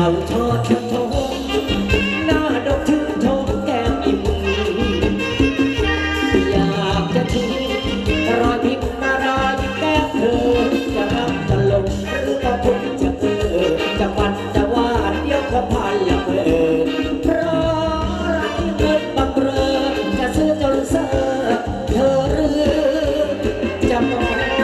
ทอดทงหน้าดอกถึงทงแก้มอิ่มอยากจะทิ้งรอยพิมพ์นารายแก้มเธอจะรักจะหลงหรือก็พุ่งจะจะฝันจะวาดเดียวก็พันละเมอเพราะไรเงินบังเรอจะซื้อจนเซ่อเธอหรือจะมอง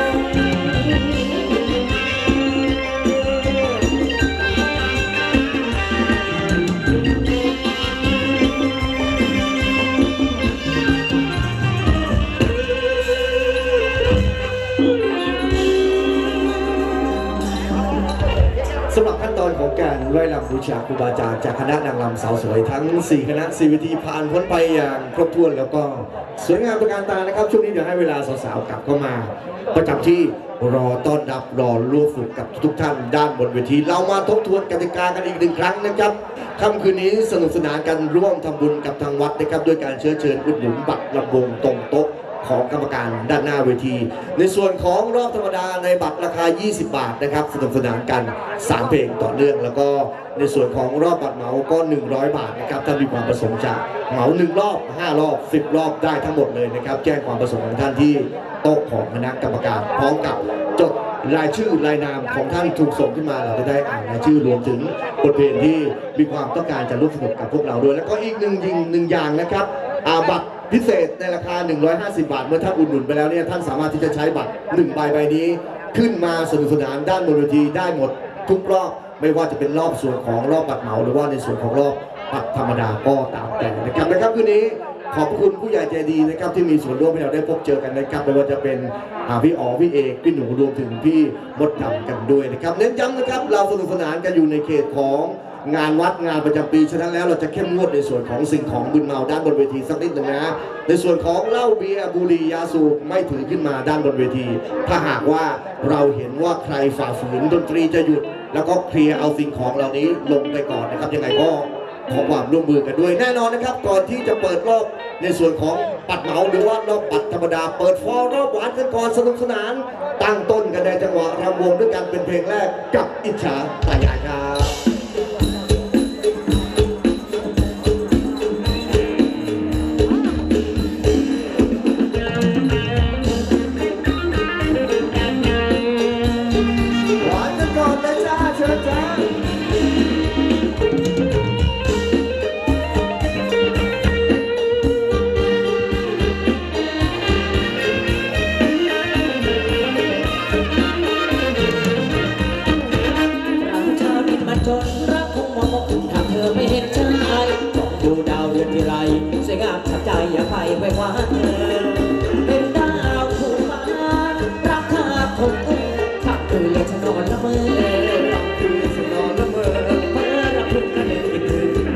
สำหรับขั้นตอนของการไหว้รำบูชาครูบาอาจารย์จากคณะนางรำสาวสวยทั้ง4คณะ4เวทีผ่านพ้นไปอย่างครบถ้วนแล้วก็สวยงามตระการตานะครับช่วงนี้เดี๋ยวให้เวลาสาวๆกลับเข้ามาประจำที่รอต้อนรับรอร่วมฝึกกับทุกท่านด้านบนเวทีเรามาทบทวนกติกากันอีก1ครั้งนะครับค่ำคืนนี้สนุกสนานกันร่วมทำบุญกับทางวัดนะครับด้วยการเชื้อเชิญอุดหนุนบัตรลำวงตรงโต๊ะของกรรมการด้านหน้าเวทีในส่วนของรอบธรรมดาในบัตรราคา20 บาทนะครับสนุกสนานกัน3เพลงต่อเนื่องแล้วก็ในส่วนของรอบบัตรเหมาก็100 บาทนะครับถ้ามีความประสงค์จะเหมา1รอบ5รอบ10รอบได้ทั้งหมดเลยนะครับแจ้งความประสงค์ของท่านที่โต๊ะของคณะกรรมการพร้อมกับจดรายชื่อรายนามของท่านถูกส่งขึ้นมาเราจะได้อ่านรายชื่อรวมถึงบทเพลงที่มีความต้องการจะร่วมสนุกกับพวกเราด้วยแล้วก็อีกหนึ่งอย่างนะครับบัตรพิเศษในราคา150 บาทเมื่อท่านอุดหนุนไปแล้วเนี่ยท่านสามารถที่จะใช้บัตร1 ใบนี้ขึ้นมาสนุกสนานด้านบนเวทีได้หมดทุกรอบไม่ว่าจะเป็นรอบส่วนของรอบบัตรเหมาหรือว่าในส่วนของรอบบัตรธรรมดาก็ตามแต่นะครับคืนนี้ขอบคุณผู้ใหญ่ใจดีนะครับที่มีส่วนร่วมให้เราได้พบเจอกันนะครับไม่ว่าจะเป็นพี่อ๋อพี่เอกพี่หนูรวมถึงพี่มดดำกันด้วยนะครับเน้นย้ำนะครับเราสนุกสนานกันอยู่ในเขตของงานวัดงานประจำปีฉะนั้นแล้วเราจะเข้มงวดในส่วนของสิ่งของมึนเมาด้านบนเวทีสักนิดหนึ่งนะในส่วนของเหล้าเบียร์บุหรี่ยาสูบไม่ถือขึ้นมาด้านบนเวทีถ้าหากว่าเราเห็นว่าใครฝ่าฝืนดนตรีจะหยุดแล้วก็เคลียร์เอาสิ่งของเหล่านี้ลงไปก่อนนะครับยังไงก็ขอความร่วมมือกันด้วยแน่นอนนะครับก่อนที่จะเปิดรอบในส่วนของบัตรเหมาหรือว่ารอบบัตรธรรมดาเปิดฟอร์รอบหวานกันก่อนสนุกสนานตั้งต้นกันในจังหวะรำวงด้วยกันเป็นเพลงแรกกับอิจฉาตายายครับจนรักคงมองมองถ้าเธอไม่เห็นใจต้องดูดาวเดือนที่ไรสวยงามฉับใจอย่าไปไว้ว่าเธอเป็นดาวถูกฟ้ารักเธอคงอุ้มถ้าคืนเลยฉันนอนละเมอเมื่อรักคุณกระเด็นอีกคืน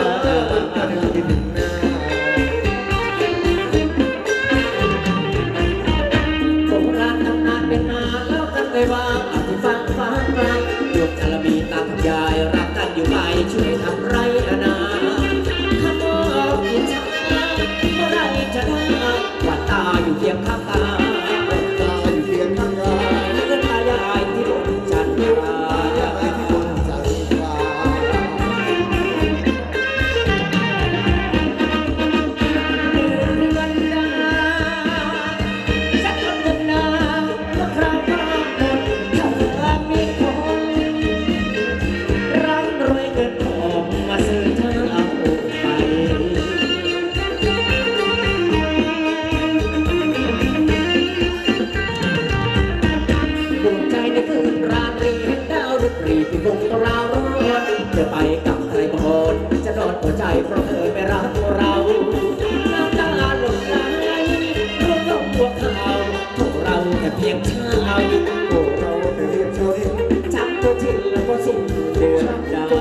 โบราณตำนานเป็นมาแล้วกันเลยว่าอาจจะฟังไกลดวงจันทร์มีตาทำยายรักกันอยู่ไปช่วยทำไรอนาขโมยกินช้าเมื่อไรจะได้วัดตาอยู่เคียงข้างตาเลื่อนตายายที่บนจันทราที่คงต้องเราเธอไปกับใครบางคนจะนอนหัวใจเพราะเธอไม่รักเราน้ำตาหล่นไหลร่วงลงหัวเขาพวกเราแค่เพียงชาวจำตัวที่แล้วก็สิ้นเดือนดา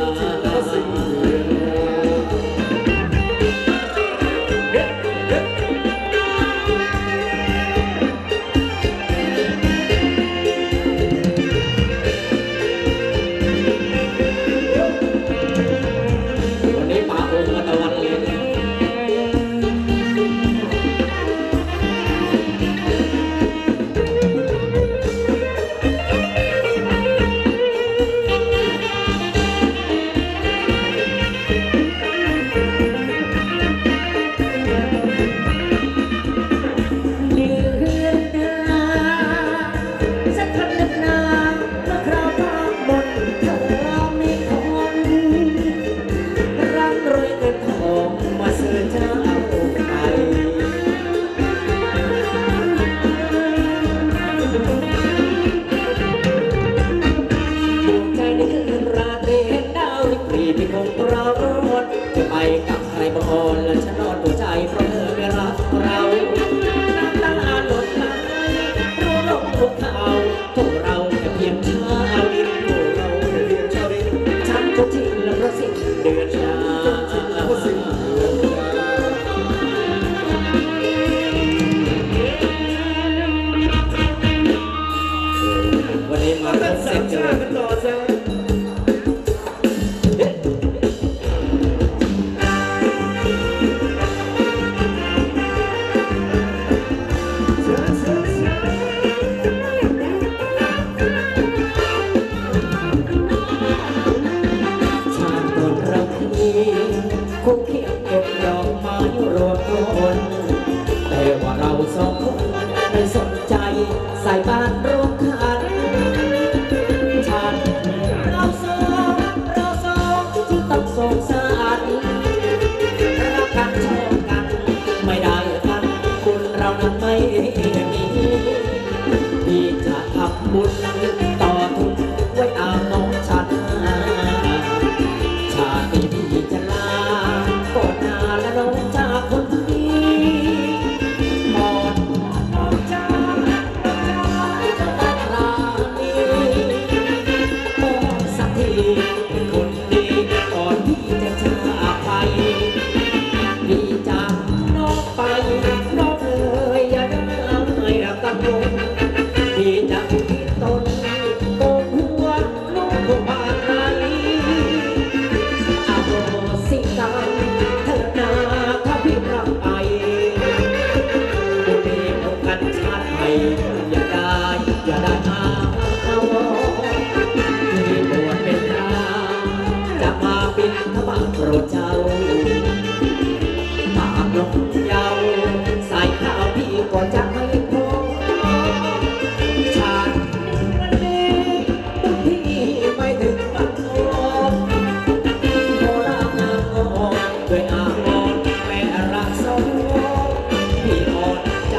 เขาพวกเราจะเพียงชาวดินพวกเราจะเพียงชาวดินฉันก็ทิ้งแล้วเพราะสิ้นเดือนดาวันนี้มาครบเซตกันต่อจ้าคงเคียงเก็บดอกไม้รวมคนแต่ว่าเราสองคนไม่สนใจใส่บ้านร่วมกันฉันเราสองที่ต้องสงสารรักกันชอบกันไม่ได้กันคุณเรานั้นไม่มีที่จะทำบุญต่อทุนไว้อาน้องฉันชาติพี่จะลาก่อนหน้าและน้องจากคนนี้หมดน้องจากจะได้ลานี้มองสักทีคนดีก่อนพี่จะจากไปพี่จากน้องไปน้องเอ๋ยอย่าได้กังวลพี่จะคิดตนโกงหัวน้องคงผ่านไหนสิกันเถิดนาถ้าพี่รักไปบุญมีพบกันชาติไทยอย่าได้เอาที่บวชเป็นพระจะมาบิณฑบาตโปรดเจ้าตามลงเยาใส่ข้าวพี่ก็จะไม่พอชาติวันนี้บุญพี่ไม่ถึงบังโอนด้วยอาวรณ์แม่รักสองพี่อ่อนใจ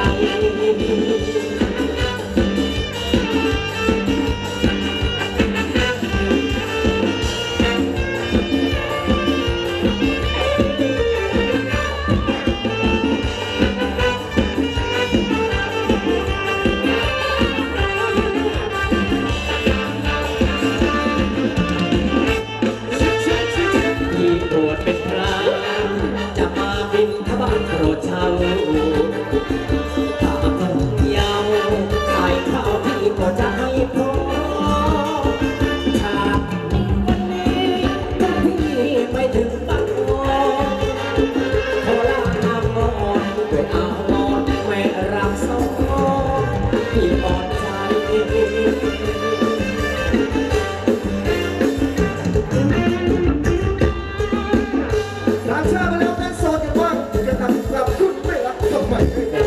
พี่บวชเป็นพระจะมาบิณฑบาตโปรดเจ้าถ้าต้องเยาใส่ข้าวพี่ก็จะให้พอชาติวันนี้พี่ไม่ถึงบังโอนขอลานางอ่อนด้วยอาวรณ์แม่รักสองพี่อ่อนใจสามชาติมาแล้วแม่โซนกันว่างจะทำกับคุณไม่รักทำไมไม่บอก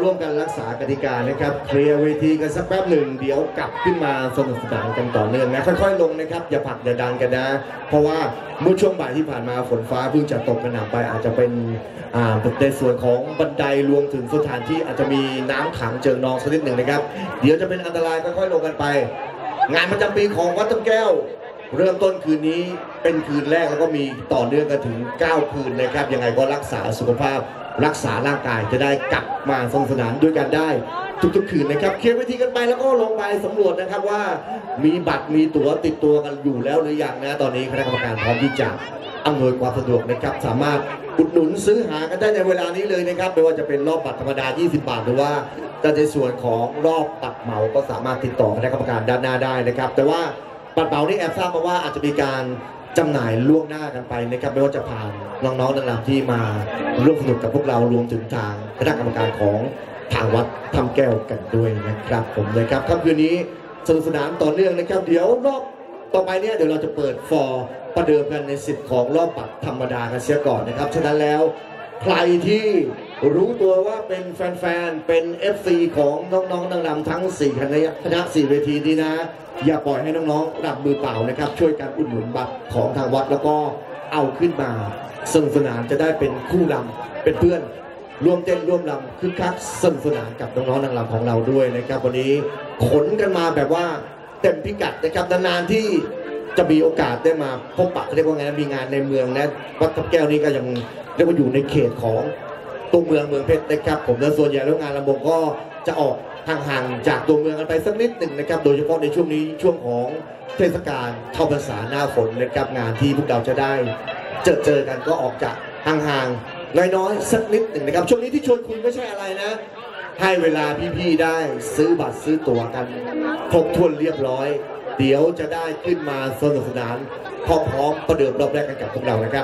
ร่วมกันรักษากติกานะครับเคลียร์เวทีกันสักแป๊บหนึ่งเดี๋ยวกลับขึ้นมาสนุกสนานกันต่อเนื่องนะค่อยๆลงนะครับอย่าผลักอย่าดันกันนะเพราะว่าเมื่อช่วงบ่ายที่ผ่านมาฝนฟ้าเพิ่งจะตกกระหน่ำไปอาจจะเป็นในส่วนของบันไดรวมถึงสถานที่อาจจะมีน้ำขังเจิ่งนองสักนิดหนึ่งนะครับเดี๋ยวจะเป็นอันตรายค่อยๆลงกันไปงานประจำปีของวัดต้นแก้วเริ่มต้นคืนนี้เป็นคืนแรกแล้วก็มีต่อเนื่องกันถึง9คืนนะครับยังไงก็รักษาสุขภาพรักษาร่างกายจะได้กลับมาสนุกสนานด้วยกันได้ทุกๆคืนนะครับเคลียร์เวทีกันไปแล้วก็ลงไปสำรวจนะครับว่ามีบัตรมีตั๋วติดตัวกันอยู่แล้วหรือยังนะตอนนี้คณะกรรมการพร้อมที่จะอำนวยความสะดวกนะครับสามารถอุดหนุนซื้อหากันได้ในเวลานี้เลยนะครับไม่ว่าจะเป็นรอบบัตรธรรมดา20 บาทหรือว่าในส่วนของรอบบัตรเหมาก็สามารถติดต่อคณะกรรมการด้านหน้าได้นะครับแต่ว่าบัตรเหมานี่แอบทราบมาว่าอาจจะมีการจำหน่ายล่วงหน้ากันไปนะครับไม่ว่าจะผ่านน้องๆนางรำที่มาร่วมสนุกกับพวกเรารวมถึงทางคณะกรรมการของทางวัดทำแก้วกันด้วยนะครับผมนะครับค่ำคืนนี้สนุกสนานต่อเนื่องนะครับเดี๋ยวรอบต่อไปเนี่ยเดี๋ยวเราจะเปิดฟอร์ประเดิมกันในสิทธิ์ของรอบบัตรธรรมดากันเสียก่อนนะครับฉะนั้นแล้วใครที่รู้ตัวว่าเป็นแฟนๆเป็น FC ของน้องๆนางรำทั้ง4คณะ4เวทีนี้นะอย่าปล่อยให้น้องๆรับมือเปล่านะครับช่วยกันอุดหนุนบัตรของทางวัดแล้วก็เอาขึ้นมาสนุกสนานจะได้เป็นคู่รำเป็นเพื่อนร่วมเต้นร่วมรำคึกคักสนุกสนานกับน้องๆนางรำของเราด้วยนะครับวันนี้ขนกันมาแบบว่าเต็มพิกัดนะครับนานๆที่จะมีโอกาสได้มาพบปะเรียกว่าไงมีงานในเมืองนะวัดทับแก้วนี้ก็ยังเรียกว่าอยู่ในเขตของตัวเมืองเพชรนะครับผมและส่วนใหญ่แล้วงานลำวงก็จะออกห่างๆจากตัวเมืองกันไปสักนิดหนึ่งนะครับโดยเฉพาะในช่วงนี้ช่วงของเทศกาลเข้าพรรษาหน้าฝนนะครับงานที่พวกเราจะได้เจอกันก็ออกจากห่างๆน้อยๆสักนิดหนึ่งนะครับช่วงนี้ที่ชวนคุยไม่ใช่อะไรนะให้เวลาพี่ๆได้ซื้อบัตรซื้อตั๋วกันครบถ้วนเรียบร้อยเดี๋ยวจะได้ขึ้นมาสนุกสนานพร้อมๆประเดิมรอบแรกกันกับพวกเรานะครับ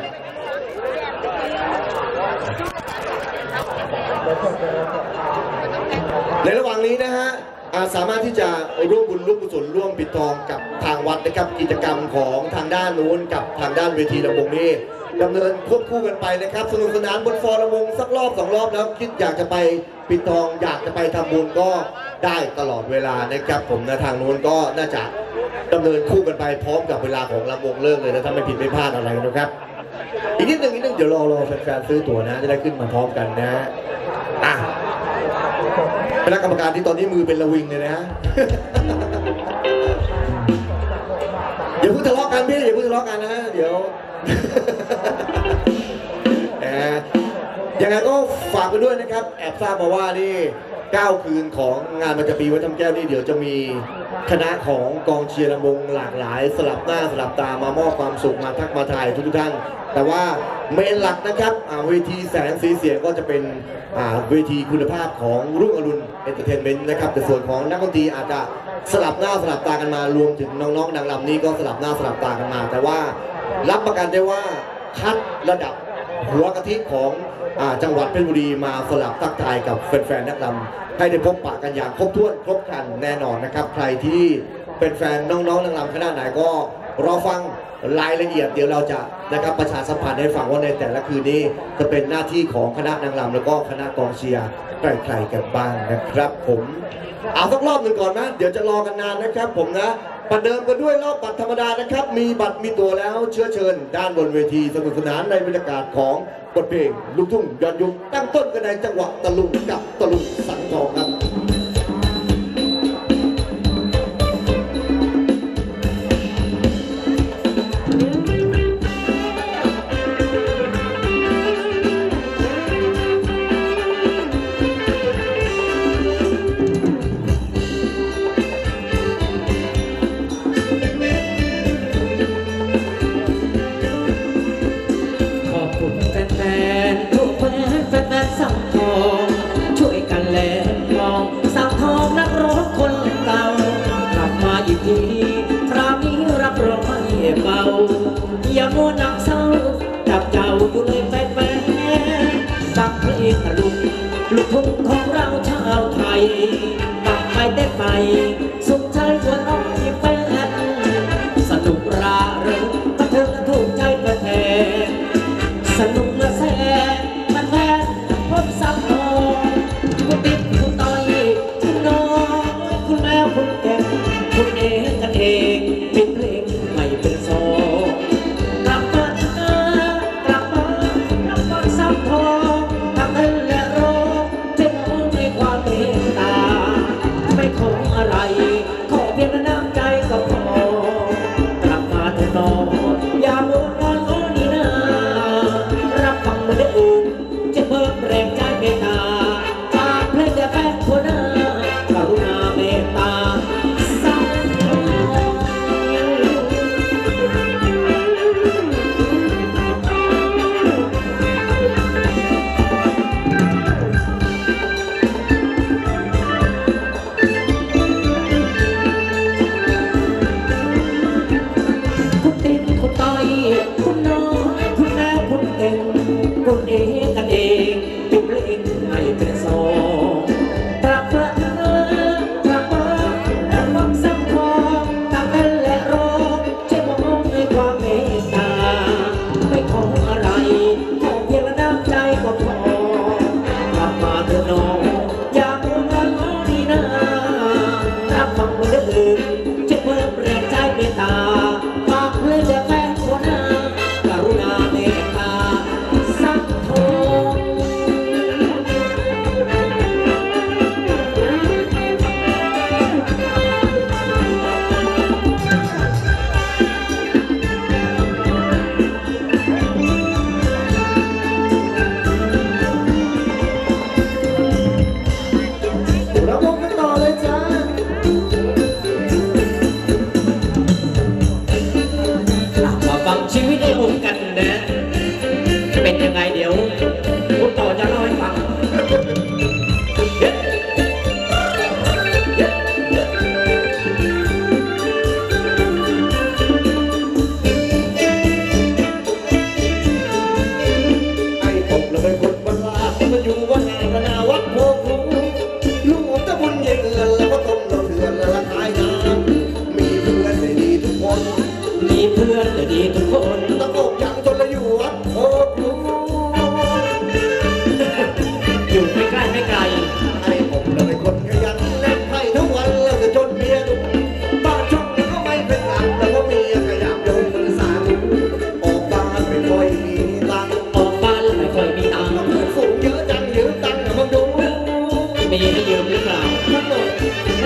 ในระหว่างนี้นะฮะสามารถที่จะร่วมบุญร่วมกุศลร่วมปิดทองกับทางวัดนะครับกิจกรรมของทางด้านนู้นกับทางด้านเวทีลำวงนี้ดำเนินควบคู่กันไปนะครับสนุกสนานบนฟอร์ลำวงสักรอบ2 รอบแล้วคิดอยากจะไปปิดทองอยากจะไปทำบุญก็ได้ตลอดเวลานะครับผมนะทางนู้นก็น่าจะดำเนินคู่กันไปพร้อมกับเวลาของลำวงเลิกเลยนะถ้าไม่ผิดไม่พลาดอะไรนะครับอีกนิดนึงเดี๋ยวรอแฟนๆซื้อตั๋วนะจะได้ขึ้นมาพร้อมกันนะคณะกรรมการที่ตอนนี้มือเป็นระวิงเลยนะฮะอย่าเพิ่งทะเลาะกันพี่อย่าเพิ่งทะเลาะกันนะฮะเดี๋ยวยังไงก็ฝากไปด้วยนะครับแอบทราบมาว่านี่9 คืนของงานประจำปีวัดถ้ำแก้วนี่เดี๋ยวจะมีคณะของกองเชียร์ลำวงหลากหลายสลับหน้าสลับตามามอบความสุขมาทักมาถ่ายทุกท่านแต่ว่าเมนหลักนะครับเวทีแสงสีเสียงก็จะเป็นเวทีคุณภาพของรุ่งอรุณเอนเตอร์เทนเมนต์นะครับแต่ส่วนของนักดนตรีอาจจะสลับหน้าสลับตากันมารวมถึงน้องๆนางรำนี้ก็สลับหน้าสลับตากันมาแต่ว่ารับประกันได้ว่าคัดระดับหัวกะทิของจังหวัดเพชรบุรีมาสลับทักทายกับแฟนๆนักรำให้ได้พบปะกันอย่างครบถ้วนครบครันแน่นอนนะครับใครที่เป็นแฟนน้องๆนางรำคณะไหนก็รอฟังรายละเอียดเดี๋ยวเราจะนะครับประชาสัมพันธ์ให้ฟังว่าในแต่ละคืนนี้จะเป็นหน้าที่ของคณะนางรำแล้วก็คณะกองเชียร์ใครกันบ้างนะครับผมเอาสักรอบหนึ่งก่อนนะเดี๋ยวจะรอกันนานนะครับผมนะประเดิมกันด้วยรอบบัตรธรรมดานะครับมีบัตรมีตั๋วแล้วเชื้อเชิญด้านบนเวทีสนุกสนานในบรรยากาศของบทเพลงลูกทุ่งย้อนยุคตั้งต้นกันในจังหวะตะลุงกับตะลุงสังทองครับช่วยกันแลมองสังทองนักร้องคนเก่ากลับมาอีกทีคราวนี้รับรองไม่เบาอย่ามัวหนักเศร้าจับเจ้าอยู่ในแฟนตักเพลงตะลุงลูกทุ่งของเราชาวไทยตักไปเต้นไปสุขใจหัวน้อยแฟนสนุกราเริงบันเทิงและถูกใจแฟนสนุกและแซ่บแฟนพบสังทองกูติดคุณเองกันเองเป็นเพลงไม่เป็นโซกลับมากลับมากลับมาซ้ำทองทั้งเธอและรอจะมองในความเมตตาไม่ขออะไรขอเพียงน้ำใจก็พอกลับมาเถอะน้องอย่ามัวงอนโอ้นี่นารับฟังมืออื่นจะเพิ่มแรงใจเมตตาฝากเพลงจะแฟนคนหน้ากรุณาเมตตาสักทองคุณตินคุณต้อยคุณน้องคุณแม่คุณเองคุณเองกันเองเป็นเพลงไม่เป็นโซกลับมากลับมาแล้วฟังซ้ำทองตามนั้นและรอจะมองในความเมตตาไม่ขออะไรขอเพียงน้ำใจก็พอกลับมาเถอะน้องอย่ามัวงอนง้อดีนะรับฟังมืออื่นจะเพิ่มแรงใจเมตตาฝากเพลงจะแฟนคนหน้ากรุณาเมตตาสักทองเราพบกันต่อเลยจ้ามาฟังชีวิตในมุมกันนะเป็นยังไงเดี๋ยวคุณต่อจะเล่าให้ฟังไอ้ผมเราเป็นคนบ้านลามันอยู่วัดแห่งนาวัดโพครูลูกตะบุญเย็นแล้วก็ต้มเราเถื่อนแล้วละขายน้ำมีเพื่อนได้ดีทุกคนมีเพื่อนดีทุกคนตะโกกยังจนเราอยู่วัดโพครูอยู่ไม่ใกล้ไม่ไกลไอ้ผมเราเป็นคนขยันเล่นไพ่ทั้งวันแล้วก็จนเมียดุบ้านช่องแล้วก็ไม่เป็นหลักแล้วก็เมียขยับโยนมือสาธุออกบ้านไม่ค่อยมีตังค์ออกบ้านแล้วไม่ค่อยมีตังค์เพื่อนฝูงเยอะจังยืมตังค์อะมึงดูมีให้ยืมหรือเปล่าทั้งหมด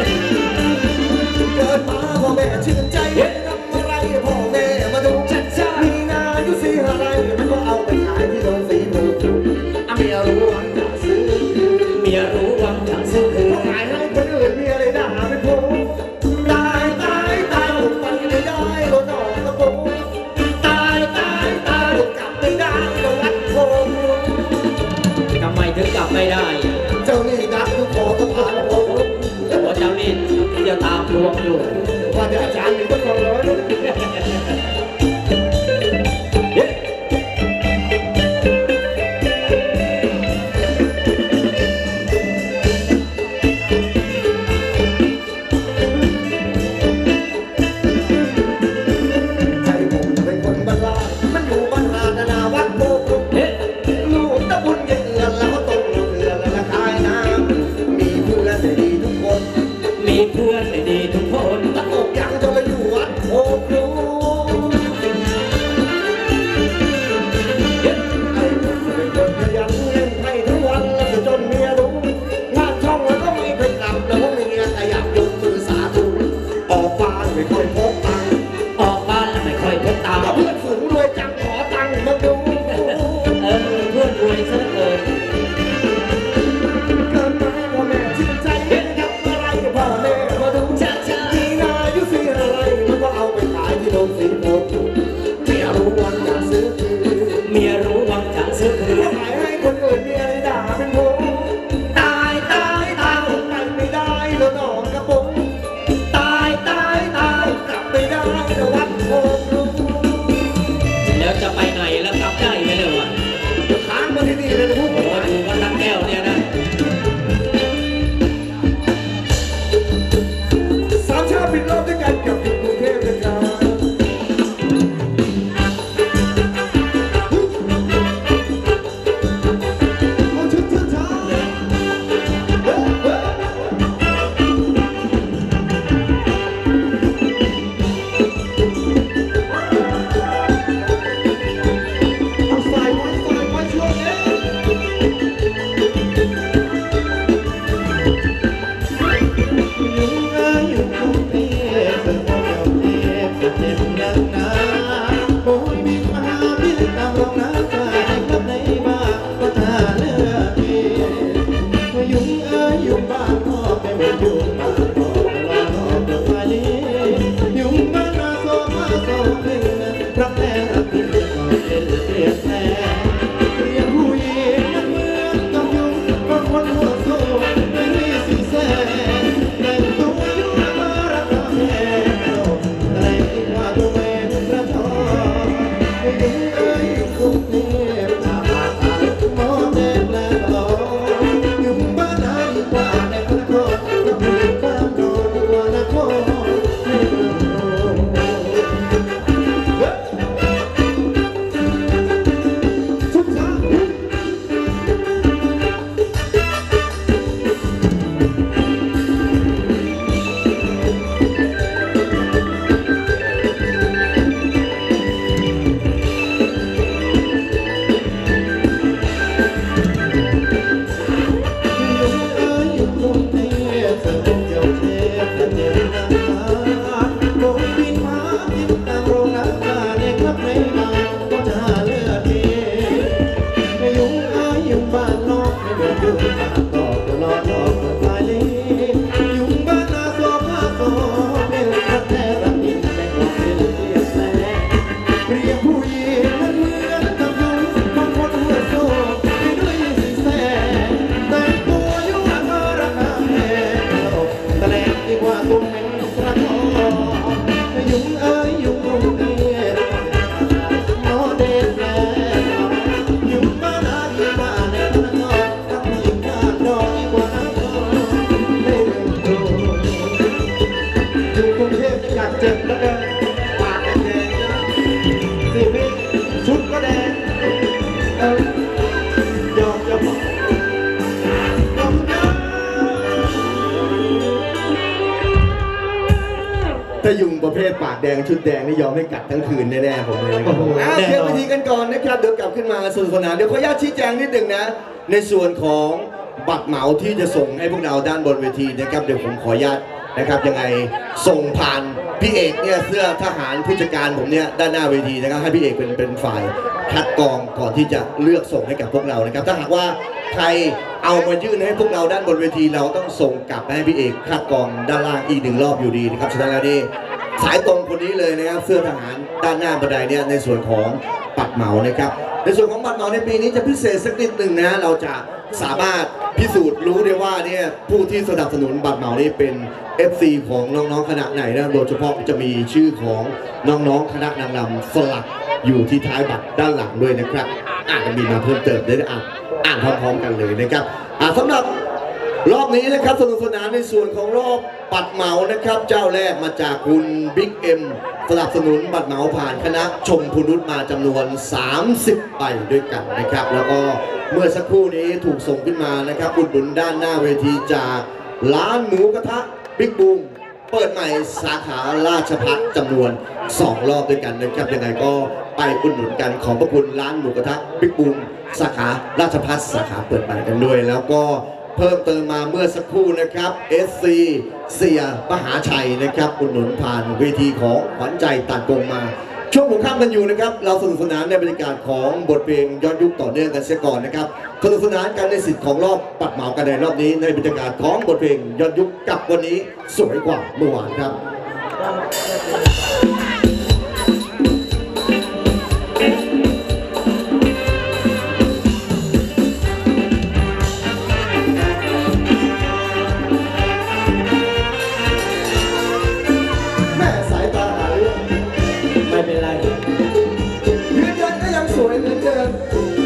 เกิดมาพ่อแม่ชื่นใจทำอะไรพ่อแม่มาดูชัดชามีนายุสีอะไรมันก็เอาไปขายที่โรงสีผูกเมียรู้ว่าจะซื้อเมียรู้ว่าจะซื้อคืนพอขายให้คนอื่นเมียเลยด่าไม่พูดตายตายตายหลุดไปไม่ได้รถออกกระโปรงตายตายตายหลุดกลับไม่ได้ก็วัดโพงทำไมถึงกลับไม่ได้เจ้านี่นักคือขอสะพานโพงเพราะเจ้านี่จะตามทวงอยู่ว่าเดี๋ยวอาจารย์มีต้องรอร้อยนะ ใจผมเป็นคนบ้านลาดมันอยู่บ้านหาดนาวัดโพกรุงเฮ้ลูกตะบุญเย็นแล้วก็ต้มเราเถื่อนแล้วละขายน้ำมีเพื่อนได้ดีทุกคนมีเพื่อนดีทุกคนตะโกกยังจนเราอยู่วัดโพครูไอ้ผมเป็นคนขยันเล่นไพ่ทั้งวันแล้วก็จนเมียรู้งานช่องแล้วก็ไม่เคยกลับแล้วก็เมียขยับยกมือสาธุออกบ้านไม่ค่อยพกตังค์ออกบ้านแล้วไม่ค่อยพกตังค์เพื่อนฝูงรวยจังขอตังค์มาดูเพื่อนรวยซะเหลือเกินเกิดมาพ่อแม่ชื่นใจทำอะไรพ่อแม่มาดูจ้าจ้ามีนายุสีอะไรมันก็เอาไปขายที่โรงสีโพธิ์เมียรู้วันอยากซื้อคืนเมียรู้ว่าจะซื้อคืก็นขายให้คนอื่นเมียเลยด่าเป็นโพตายตายตายไปไม่ได้แล้วนอนกระโปรงตายตายตายกลับไม่ได้เจ็บแล้วเดินปากแดงนะสิพี่ชุดก็แดงยอมยอมยอมนะถ้ายุงประเภทปากแดงชุดแดงนี่ยอมให้กัดทั้งคืนแน่ๆผมเลยนะครับเดี๋ยววิธีกันก่อนนะครับเดี๋ยวกลับขึ้นมาสนุกสนานเดี๋ยวขออนุญาตชี้แจงนิดหนึ่งนะในส่วนของบัตรเหมาที่จะส่งให้พวกเราด้านบนเวทีนะครับเดี๋ยวผมขออนุญาตนะครับยังไงส่งผ่านพี่เอกเนี่ยเสื้อทหารผู้จัดการผมเนี่ยด้านหน้าเวทีนะครับให้พี่เอกเป็นฝ่ายคัดกรองก่อนที่จะเลือกส่งให้กับพวกเรานะครับถ้าหากว่าใครเอามายื่นให้พวกเราด้านบนเวทีเราต้องส่งกลับไปให้พี่เอกคัดกรองด้านล่างอีก1 รอบอยู่ดีนะครับฉะนั้นแล้วนี่สายตรงคนนี้เลยนะครับเสื้อทหารด้านหน้าบันไดเนี่ยในส่วนของบัตรเหมานะครับในส่วนของบัตรเหมาในปีนี้จะพิเศษสักนิดหนึ่งนะเราจะสามารถพิสูจน์รู้ได้ว่าเนี่ยผู้ที่สนับสนุนบัตรเหมานี่เป็น FC ของน้องๆคณะไหนนะโดยเฉพาะจะมีชื่อของน้องๆคณะนางรำสลักอยู่ที่ท้ายบัตรด้านหลังด้วยนะครับจะมีมาเพิ่มเติมได้อ่านพร้อมๆกันเลยนะครับสำหรับรอบนี้นะครับสนุกสนานในส่วนของรอบบัตรเหมานะครับเจ้าแรกมาจากคุณบิ๊กเอ็มสนับสนุนบัตรเหมาผ่านคณะชมพูนุชมาจำนวน30 ใบด้วยกันนะครับแล้วก็เมื่อสักครู่นี้ถูกส่งขึ้นมานะครับอุดหนุนด้านหน้าเวทีจากร้านหมูกระทะบิ๊กบูมเปิดใหม่สาขาราชภัฏจำนวน2 รอบด้วยกันนะครับยังไงก็ไปอุดหนุนกันขอบพระคุณร้านหมูกระทะบิ๊กบูมสาขาราชภัฏสาขาเปิดใหม่กันด้วยแล้วก็เพิ่มเติมมาเมื่อสักครู่นะครับ SC เสียมหาชัยนะครับอุดหนุนผ่านเวทีของขวัญใจตัดกงมาช่วงหัวค่ำกันอยู่นะครับเราสนุกสนานในบรรยากาศของบทเพลงย้อนยุคต่อเนื่องกันเสียก่อนนะครับสนุกสนานกันในสิทธิ์ของรอบปัดเหมากันในรอบนี้ในบรรยากาศของบทเพลงย้อนยุคกับวันนี้สวยกว่าเมื่อวานครับไม่เป็นไรยืนยันก็ยังสวยเหมือนเดิม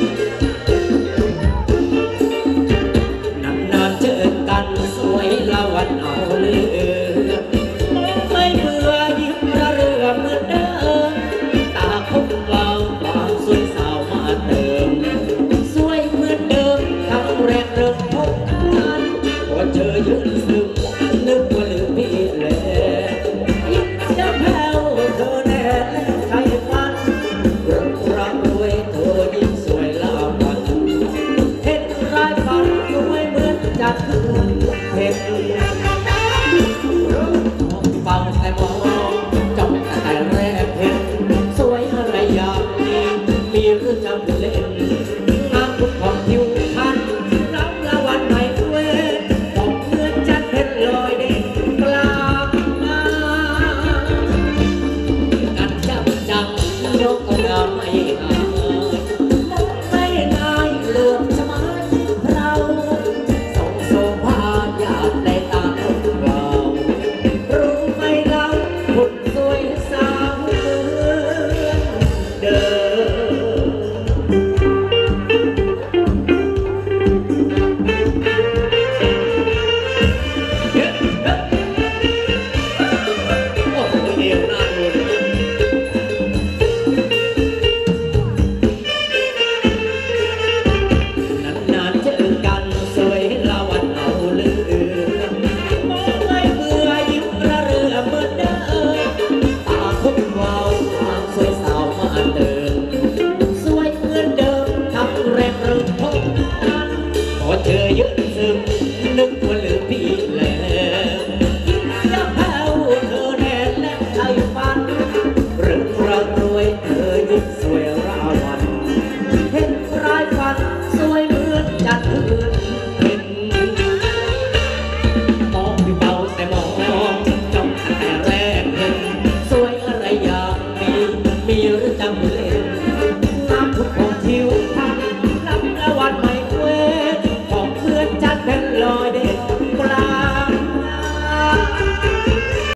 นานๆเจอกันสวยละวันเอาเลือไม่เบื่อยิ้มระเรือเหมือนเดิมตาคมเบาความสวยสาวมาเติมสวยเหมือนเดิมทั้งแรกเริ่มพบกันพอเจอยืนซึมนึกว่าลืมพี่เลยยิ้มจะแผ่วเธอแน่ใครฟันรักรวยเธอยิ่งสวยละวันเห็นรายฝันสวยเหมือนจากคืนเห็นเฝ้าแต่มอง